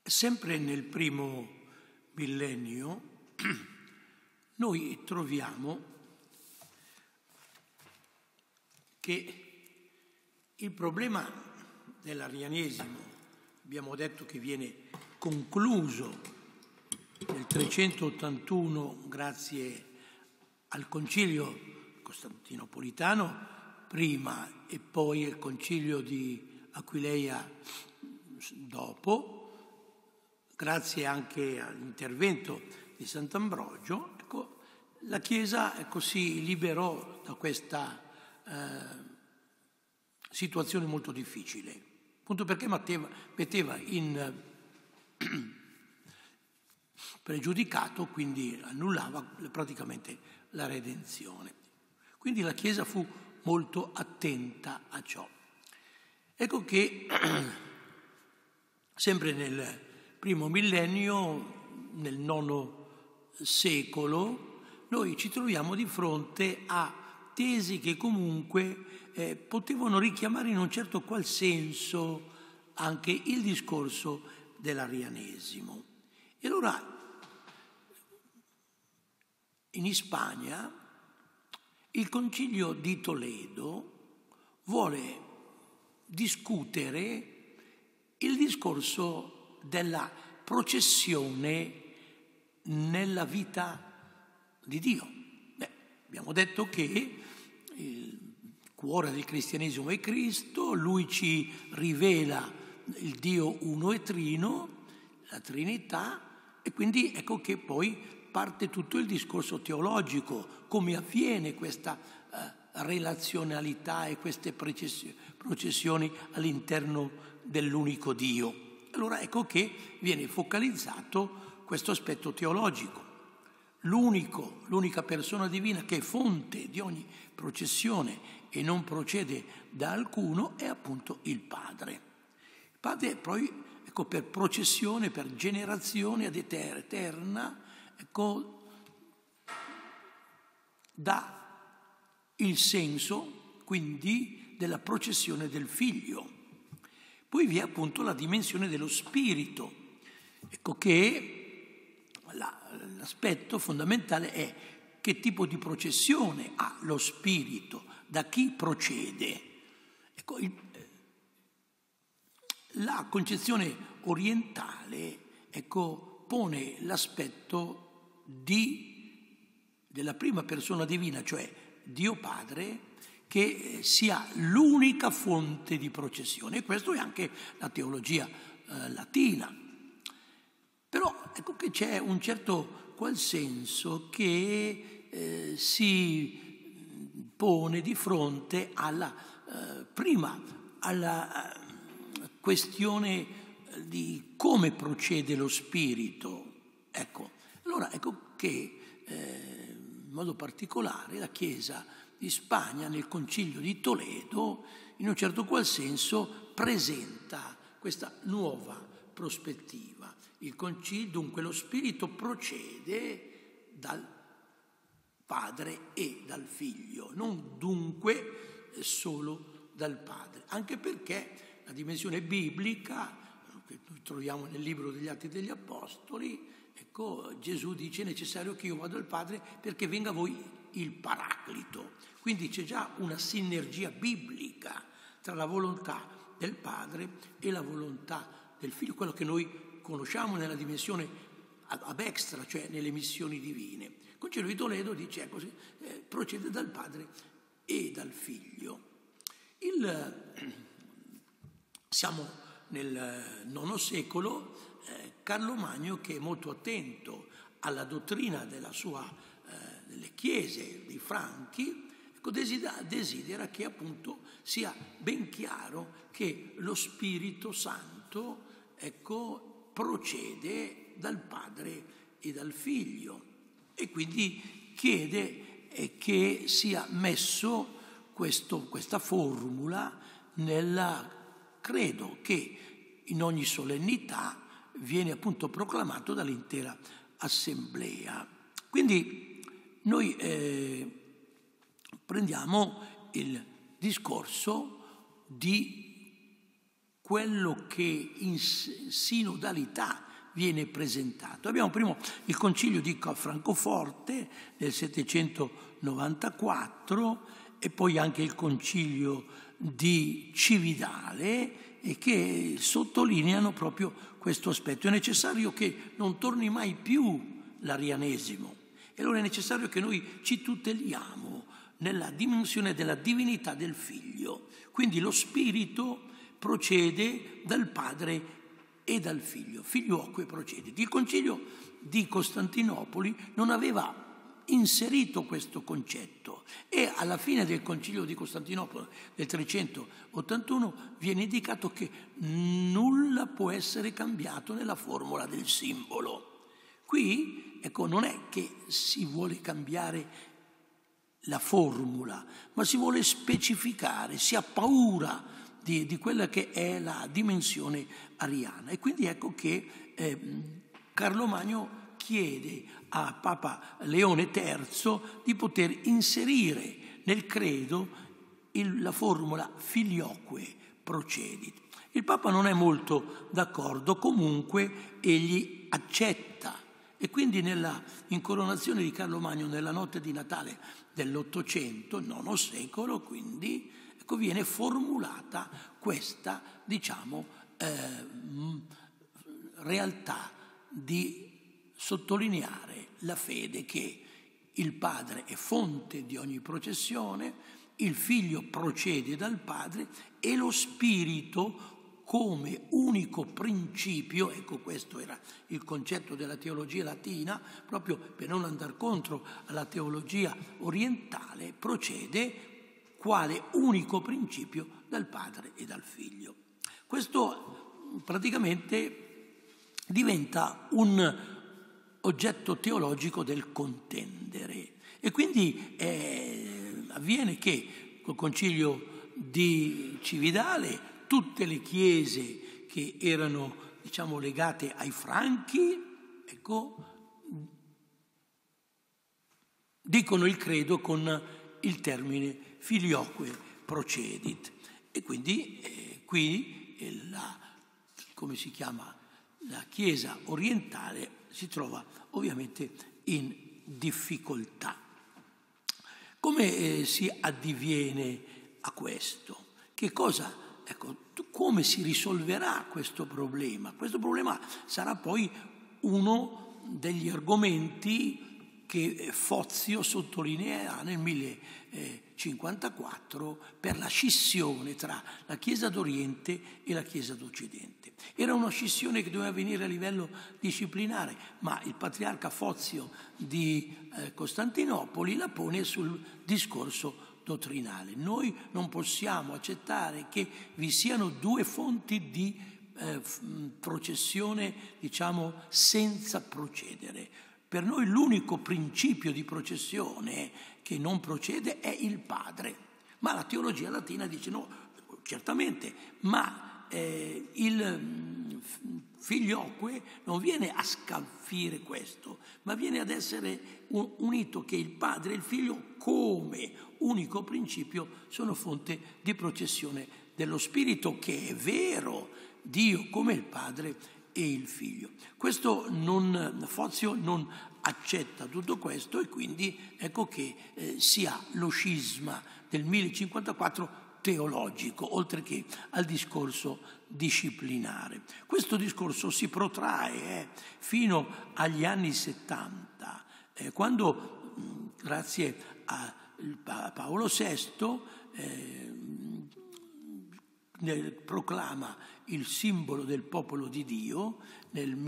Sempre nel primo millennio noi troviamo che il problema dell'arianesimo, abbiamo detto che viene concluso nel 381 grazie al concilio costantinopolitano prima e poi il concilio di Aquileia dopo, grazie anche all'intervento di Sant'Ambrogio, ecco, la Chiesa si liberò da questa situazione molto difficile, appunto perché metteva in pregiudicato, quindi annullava praticamente la redenzione. Quindi la Chiesa fu molto attenta a ciò. Ecco che sempre nel primo millennio, nel IX secolo, noi ci troviamo di fronte a tesi che comunque potevano richiamare in un certo qual senso anche il discorso dell'arianesimo. E allora in Spagna il Concilio di Toledo vuole discutere il discorso della processione nella vita di Dio. Abbiamo detto che il cuore del cristianesimo è Cristo, lui ci rivela il Dio uno e trino, la Trinità, e quindi ecco che poi parte tutto il discorso teologico, come avviene questa relazionalità e queste processioni all'interno dell'unico Dio. Allora ecco che viene focalizzato questo aspetto teologico. L'unica persona divina che è fonte di ogni processione e non procede da alcuno è appunto il Padre. Il Padre poi, ecco, per processione, per generazione ad eterna, ecco, dà il senso quindi della processione del Figlio. Poi vi è appunto la dimensione dello Spirito. Ecco che l'aspetto fondamentale è che tipo di processione ha lo Spirito, da chi procede. Ecco, la concezione orientale, ecco, pone l'aspetto della prima persona divina, cioè Dio Padre, che sia l'unica fonte di processione. E questo è anche la teologia latina. Però ecco che c'è un certo qual senso che si pone di fronte alla questione di come procede lo Spirito. Ecco, allora ecco che in modo particolare la Chiesa di Spagna nel Concilio di Toledo in un certo qual senso presenta questa nuova prospettiva. Il Concilio, dunque lo Spirito procede dal Padre e dal Figlio, non dunque solo dal Padre, anche perché la dimensione biblica che noi troviamo nel libro degli Atti degli Apostoli, ecco, Gesù dice: è necessario che io vada al Padre perché venga a voi il Paraclito. Quindi c'è già una sinergia biblica tra la volontà del Padre e la volontà del Figlio, quello che noi conosciamo nella dimensione ab extra, cioè nelle missioni divine. Il Concilio di Toledo dice così, procede dal Padre e dal Figlio. Siamo nel IX secolo, Carlo Magno, che è molto attento alla dottrina delle chiese dei Franchi, ecco, desidera che appunto sia ben chiaro che lo Spirito Santo, ecco, procede dal Padre e dal Figlio, e quindi chiede che sia messo questa formula nella credo che in ogni solennità viene appunto proclamato dall'intera assemblea. Quindi noi prendiamo il discorso di quello che in sinodalità viene presentato. Abbiamo prima il concilio di Francoforte del 794 e poi anche il concilio di Cividale, e che sottolineano proprio questo aspetto. È necessario che non torni mai più l'arianesimo, e allora è necessario che noi ci tuteliamo nella dimensione della divinità del Figlio. Quindi lo Spirito procede dal Padre e dal Figlio, filioque procedit. Il concilio di Costantinopoli non aveva inserito questo concetto, e alla fine del concilio di Costantinopoli del 381 viene indicato che nulla può essere cambiato nella formula del simbolo. Qui, ecco, non è che si vuole cambiare la formula, ma si vuole specificare, si ha paura di quella che è la dimensione ariana. E quindi ecco che Carlo Magno chiede a Papa Leone III di poter inserire nel credo la formula filioque procedit. Il Papa non è molto d'accordo, comunque egli accetta, e quindi nella incoronazione di Carlo Magno nella notte di Natale dell'800, IX secolo, quindi ecco, viene formulata questa, realtà di sottolineare la fede che il Padre è fonte di ogni processione, il Figlio procede dal Padre e lo Spirito come unico principio, ecco, questo era il concetto della teologia latina, proprio per non andare contro alla teologia orientale, procede quale unico principio dal Padre e dal Figlio. Questo praticamente diventa un oggetto teologico del contendere, e quindi avviene che col concilio di Cividale tutte le chiese che erano, legate ai Franchi, ecco, dicono il credo con il termine filioque procedit, e quindi qui la Chiesa orientale si trova ovviamente in difficoltà. Come si addiviene a questo? Che cosa, come si risolverà questo problema? Questo problema sarà poi uno degli argomenti che Fozio sottolineerà nel 1054 per la scissione tra la Chiesa d'Oriente e la Chiesa d'Occidente. Era una scissione che doveva avvenire a livello disciplinare, ma il patriarca Fozio di Costantinopoli la pone sul discorso dottrinale. Noi non possiamo accettare che vi siano due fonti di processione, senza procedere. Per noi l'unico principio di processione che non procede è il Padre, ma la teologia latina dice no, certamente, ma il filioque non viene a scalfire questo, ma viene ad essere unito che il Padre e il Figlio come unico principio sono fonte di processione dello Spirito, che è vero Dio come il Padre e il Figlio. Fozio non accetta tutto questo, e quindi ecco che si ha lo scisma del 1054 teologico, oltre che al discorso disciplinare. Questo discorso si protrae fino agli anni 70, quando, grazie a Paolo VI, proclama il simbolo del popolo di Dio nel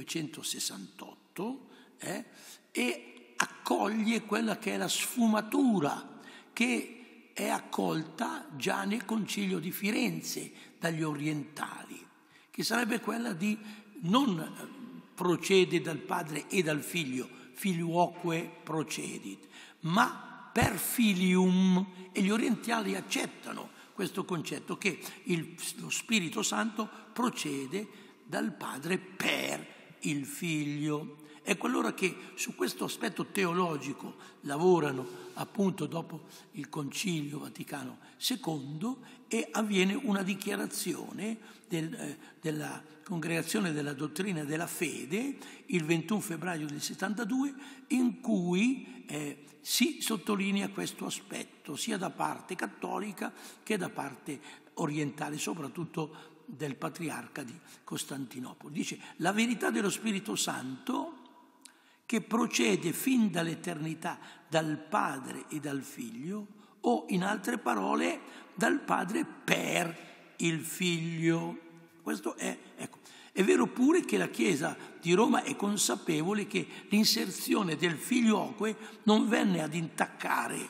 1968 e accoglie quella che è la sfumatura che è accolta già nel Concilio di Firenze dagli orientali, che sarebbe quella di non procede dal Padre e dal Figlio, filioque procedit, ma per filium, e gli orientali accettano questo concetto che lo Spirito Santo procede dal Padre per il Figlio. Ecco allora che su questo aspetto teologico lavorano appunto dopo il Concilio Vaticano II e avviene una dichiarazione della Congregazione della Dottrina della Fede il 21 febbraio del 72 in cui si sottolinea questo aspetto sia da parte cattolica che da parte orientale, soprattutto del patriarca di Costantinopoli. Dice: la verità dello Spirito Santo che procede fin dall'eternità dal Padre e dal Figlio, o in altre parole dal Padre per il Figlio. Questo è, ecco. È vero pure che la Chiesa di Roma è consapevole che l'inserzione del filioque non venne ad intaccare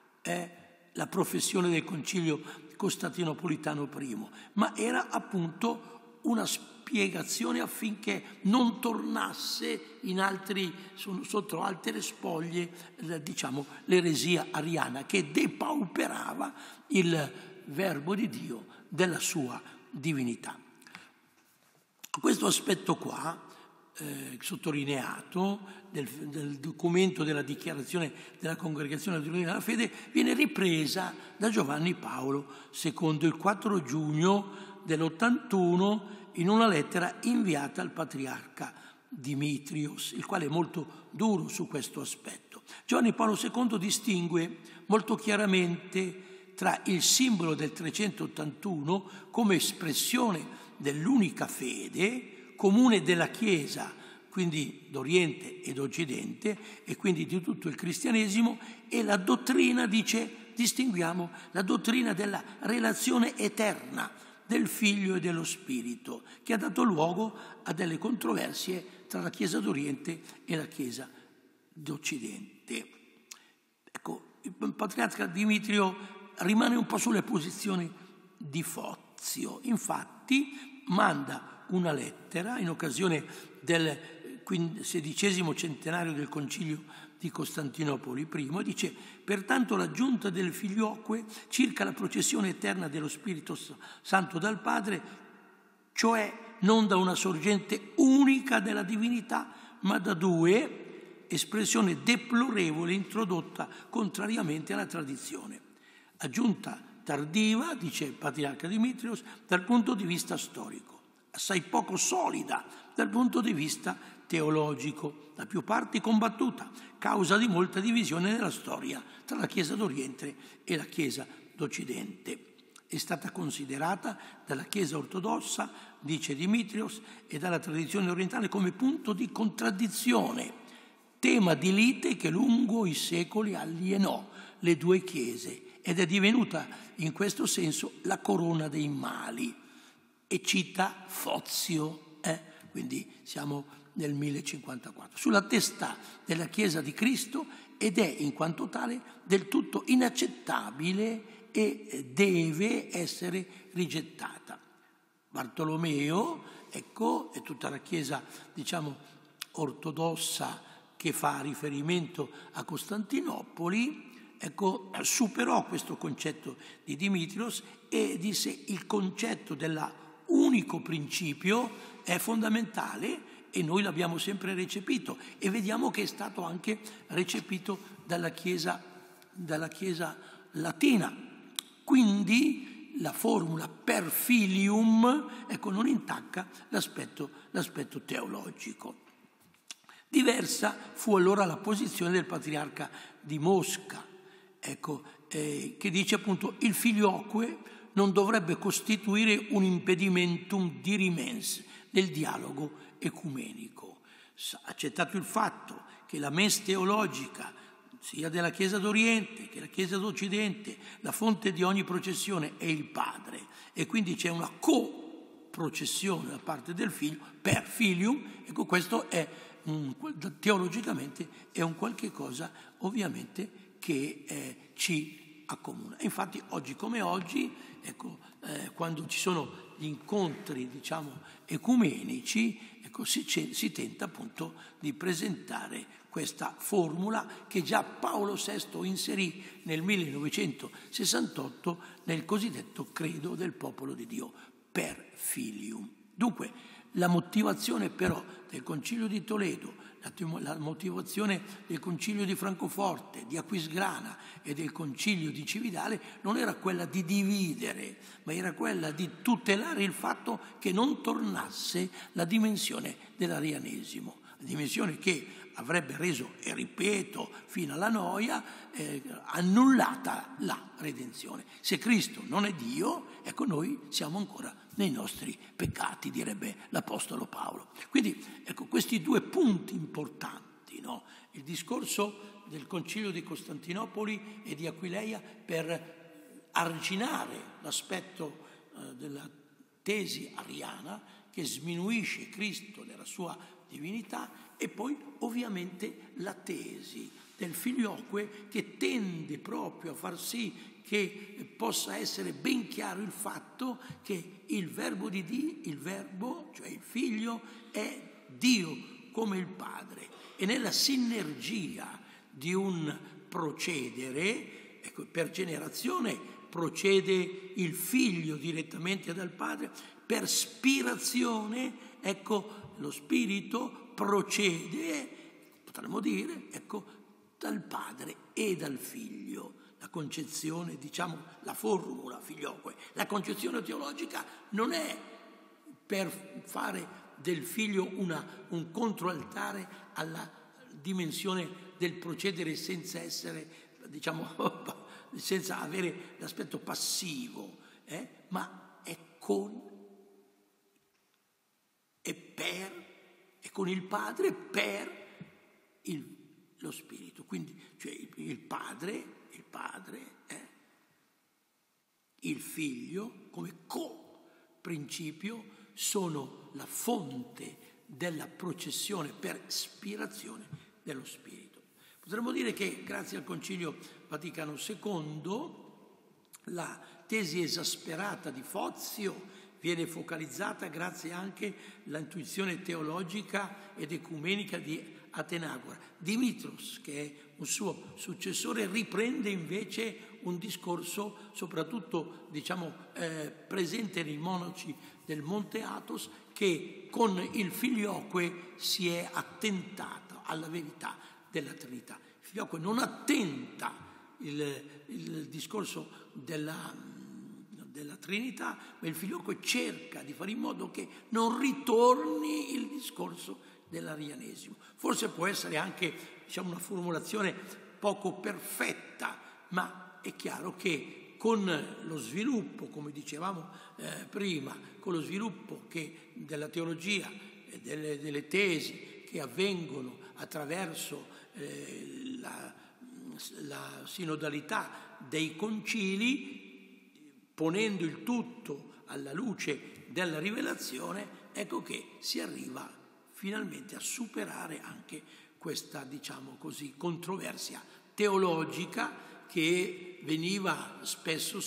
la professione del Concilio Costantinopolitano I, ma era appunto una spiegazione affinché non tornasse in sotto altre spoglie, diciamo, l'eresia ariana che depauperava il Verbo di Dio della sua divinità. Questo aspetto qua, sottolineato del documento della dichiarazione della Congregazione della Fede, viene ripresa da Giovanni Paolo II il 4 giugno dell'81 in una lettera inviata al patriarca Dimitrios, il quale è molto duro su questo aspetto. Giovanni Paolo II distingue molto chiaramente tra il simbolo del 381 come espressione dell'unica fede comune della Chiesa, quindi d'Oriente e d'Occidente, e quindi di tutto il cristianesimo, e la dottrina, dice, distinguiamo la dottrina della relazione eterna del Figlio e dello Spirito, che ha dato luogo a delle controversie tra la Chiesa d'Oriente e la Chiesa d'Occidente. Ecco, il patriarca Dimitrio rimane un po' sulle posizioni di Fozio. Infatti manda una lettera in occasione del XVI centenario del Concilio di Costantinopoli I e dice: pertanto la giunta del filioque circa la processione eterna dello Spirito Santo dal Padre, cioè non da una sorgente unica della divinità, ma da due, espressione deplorevole introdotta contrariamente alla tradizione. Aggiunta tardiva, dice il patriarca Dimitrios, dal punto di vista storico, assai poco solida dal punto di vista teologico, da più parti combattuta, causa di molta divisione nella storia tra la Chiesa d'Oriente e la Chiesa d'Occidente. È stata considerata dalla Chiesa ortodossa, dice Dimitrios, e dalla tradizione orientale come punto di contraddizione, tema di lite che lungo i secoli alienò le due Chiese ed è divenuta in questo senso la corona dei mali. E cita Fozio, quindi siamo nel 1054, sulla testa della Chiesa di Cristo, ed è in quanto tale del tutto inaccettabile e deve essere rigettata. Bartolomeo, ecco, e tutta la Chiesa, diciamo, ortodossa che fa riferimento a Costantinopoli, ecco, superò questo concetto di Dimitrios e disse: il concetto dell'unico principio è fondamentale e noi l'abbiamo sempre recepito e vediamo che è stato anche recepito dalla Chiesa latina. Quindi la formula per filium, ecco, non intacca l'aspetto teologico. Diversa fu allora la posizione del patriarca di Mosca, ecco, che dice appunto: il filioque non dovrebbe costituire un impedimentum dirimens nel dialogo ecumenico. Accettato il fatto che la mens teologica sia della Chiesa d'Oriente che la Chiesa d'Occidente, la fonte di ogni processione è il Padre, e quindi c'è una coprocessione da parte del Figlio per filium, ecco, questo è teologicamente è un qualche cosa ovviamente che ci accomuna. Infatti oggi come oggi, ecco, quando ci sono gli incontri, diciamo, ecumenici, ecco, si tenta appunto di presentare questa formula che già Paolo VI inserì nel 1968 nel cosiddetto credo del popolo di Dio, per filium. Dunque, La motivazione però del Concilio di Toledo, la motivazione del Concilio di Francoforte, di Aquisgrana e del Concilio di Cividale non era quella di dividere, ma era quella di tutelare il fatto che non tornasse la dimensione dell'arianesimo, la dimensione che avrebbe reso, e ripeto, fino alla noia, annullata la redenzione. Se Cristo non è Dio, ecco, noi siamo ancora nei nostri peccati, direbbe l'Apostolo Paolo. Quindi, ecco, questi due punti importanti, no? Il discorso del Concilio di Costantinopoli e di Aquileia per arginare l'aspetto della tesi ariana che sminuisce Cristo nella sua divinità, e poi ovviamente la tesi del filioque che tende proprio a far sì che possa essere ben chiaro il fatto che il verbo di Dio, il verbo, cioè il figlio, è Dio come il Padre, e nella sinergia di un procedere, ecco, per generazione procede il figlio direttamente dal Padre, per spirazione, ecco, lo spirito procede, potremmo dire, ecco, dal Padre e dal Figlio. La concezione, diciamo, la formula filioque, la concezione teologica non è per fare del Figlio un controaltare alla dimensione del procedere senza essere, diciamo, senza avere l'aspetto passivo, ma è con e per, e con il Padre per lo Spirito. Quindi, cioè, il Padre, il Figlio come co-principio sono la fonte della processione per spirazione dello Spirito. Potremmo dire che grazie al Concilio Vaticano II la tesi esasperata di Fozio viene focalizzata grazie anche all'intuizione teologica ed ecumenica di Atenagora. Dimitros, che è un suo successore, riprende invece un discorso soprattutto, diciamo, presente nei monaci del Monte Athos, che con il filioque si è attentato alla verità della Trinità. Il filioque non attenta il discorso della Trinità, ma il filioque cerca di fare in modo che non ritorni il discorso dell'arianesimo. Forse può essere anche, diciamo, una formulazione poco perfetta, ma è chiaro che con lo sviluppo, come dicevamo prima, con lo sviluppo della teologia e delle tesi che avvengono attraverso la sinodalità dei concili, ponendo il tutto alla luce della rivelazione, ecco che si arriva finalmente a superare anche questa, diciamo così, controversia teologica che veniva spesso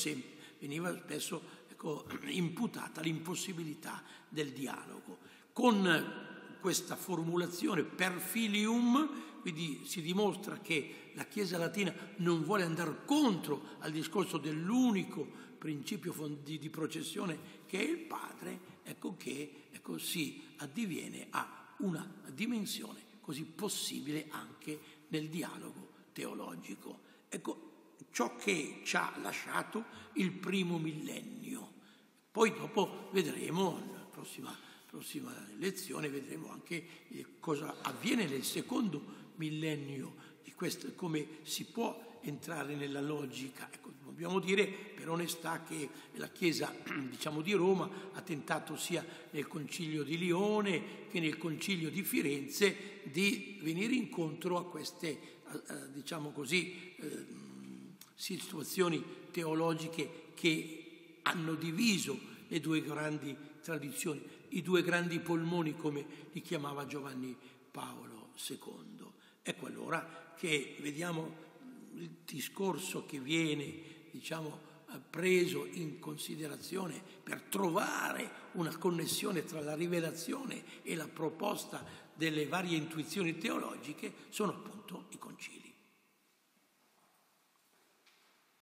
ecco, imputata l'impossibilità del dialogo. Con questa formulazione per filium, quindi si dimostra che la Chiesa latina non vuole andare contro al discorso dell'unico principio di processione che è il Padre, ecco che si addiviene a una dimensione così possibile anche nel dialogo teologico. Ecco ciò che ci ha lasciato il primo millennio. Poi dopo vedremo, nella prossima lezione, vedremo anche cosa avviene nel secondo millennio di questo, come si può entrare nella logica. Ecco, dobbiamo dire per onestà che la Chiesa, diciamo, di Roma ha tentato sia nel Concilio di Lione che nel Concilio di Firenze di venire incontro a queste, diciamo così, situazioni teologiche che hanno diviso le due grandi tradizioni, i due grandi polmoni, come li chiamava Giovanni Paolo II. Ecco allora che vediamo il discorso che viene, diciamo, preso in considerazione per trovare una connessione tra la rivelazione e la proposta delle varie intuizioni teologiche, sono appunto i concili.